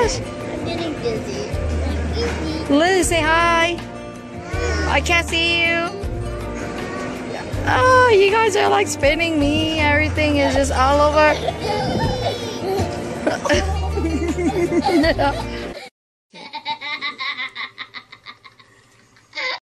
gosh. I'm getting dizzy. Lily, say hi. I can't see you. Oh, you guys are like spinning me. Everything is just all over.